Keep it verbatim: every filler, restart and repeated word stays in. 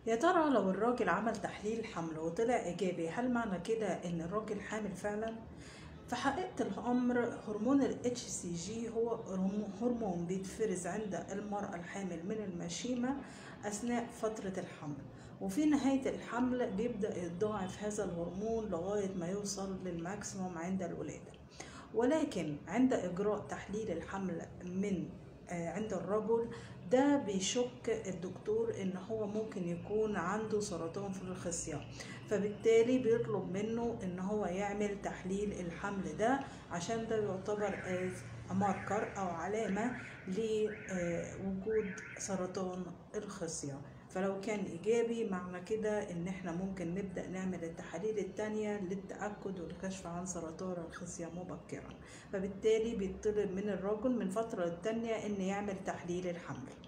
يا ترى لو الراجل عمل تحليل حمل وطلع إيجابي، هل معنى كده إن الراجل حامل فعلا؟ في حقيقة الأمر هرمون ال إتش سي جي هو هرمون بيتفرز عند المرأة الحامل من المشيمة أثناء فترة الحمل، وفي نهاية الحمل بيبدأ يتضاعف هذا الهرمون لغاية ما يوصل للماكسيموم عند الولادة. ولكن عند إجراء تحليل الحمل من آه، عند الرجل ده بيشك الدكتور ان هو ممكن يكون عنده سرطان في الخصية، فبالتالي بيطلب منه ان هو يعمل تحليل الحمل ده، عشان ده يعتبر ماركر او علامة لوجود سرطان الخصية. فلو كان ايجابي معنى كده ان احنا ممكن نبدأ نعمل التحاليل التانية للتأكد والكشف عن سرطان الخصية مبكرا. فبالتالي بيطلب من الرجل من فترة للتانية ان يعمل تحليل الحمل.